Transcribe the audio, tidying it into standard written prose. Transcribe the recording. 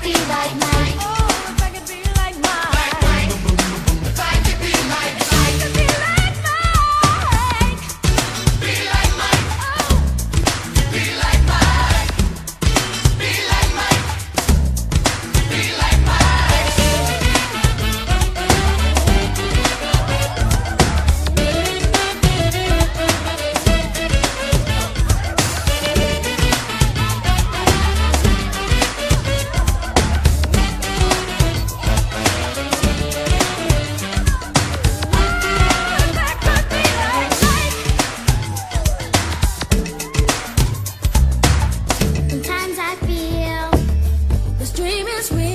be like Mike. Oh, if I could be like Mike. If I could be like If I could be like Mike. Be like Mike. Oh, Be like Mike. Be like Mike. Be like if I could be like Mike. Sometimes I feel This dream is real.